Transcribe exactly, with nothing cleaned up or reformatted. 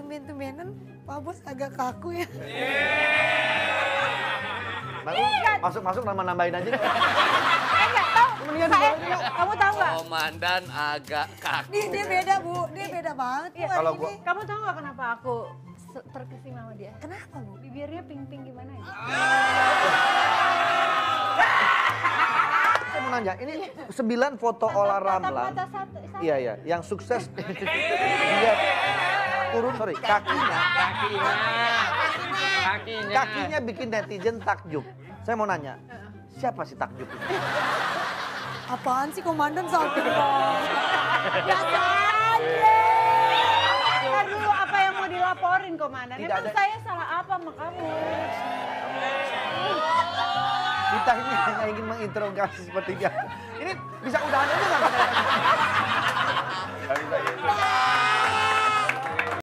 tumben-tumbenan Pak Bos agak kaku ya. Baru masuk-masuk nama-nambahin aja. Eh nggak tahu. Mendingan Saya, dibawain yuk. kamu tahu nggak? Komandan agak kaku. Dia, dia beda Bu, dia beda banget Iya, Bu hari kalau ini. gua- Kamu tahu nggak kenapa aku se- terkesima sama dia? Kenapa Bu? Bibirnya pink-pink gimana ya? Saya mau nanya, ini sembilan foto Ola Ramlan. Mata satu, satu. Iya, iya. Yang sukses, dia turun, sorry, kakinya. Kakinya. Kakinya. Kakinya bikin netizen takjub. Saya mau nanya, siapa sih takjub itu? Apaan sih komandan sakit Bang? Biasa aja. Ntar dulu apa yang mau dilaporin komandan? Tidak Emang ada- saya salah apa sama kamu? Kita ini hanya ingin menginterogasi seperti dia. Ini bisa udahan aja nggak? Nggak bisa,